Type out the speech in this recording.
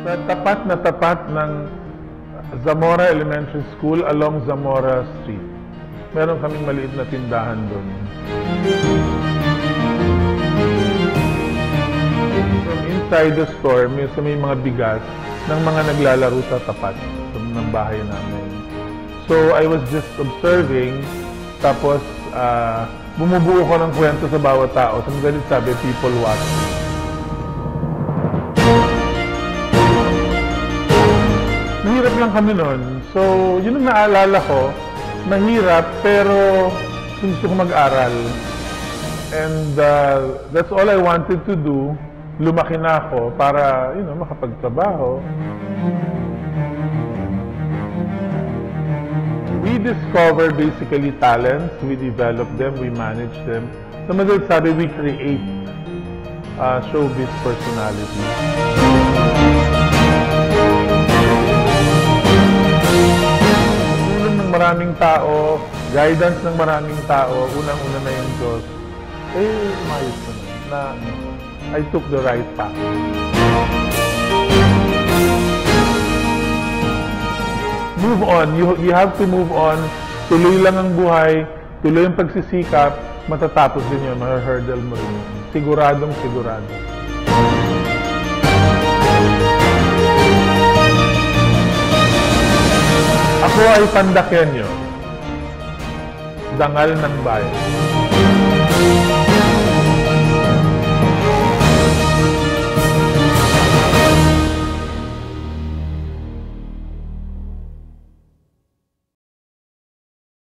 Sa tapat na tapat ng Zamora Elementary School along Zamora Street. Meron kaming maliit na tindahan doon. From inside the store, may mga bigas ng mga naglalaro sa tapat ng bahay namin. So I was just observing, tapos bumubuo ko ng kwento sa bawat tao. Sa mga sabi, people watch. Mahirap lang kami noon. So, yun ang naalala ko. Mahirap, pero gusto ko mag-aral. And that's all I wanted to do. Lumaki na ako para, makapagtrabaho. We discover basically talents. We develop them. We manage them. Sa madalit sabi, we create showbiz personality. Maraming tao, guidance ng maraming tao, unang-una na yung Diyos, umayos na I took the right path. Move on. You have to move on. Tuloy lang ang buhay, tuloy ang pagsisikap, matatapos din yun, ma-hurdle mo rin. Siguradong sigurado. Ako ay Pandaqueño, Dangal ng Bayan.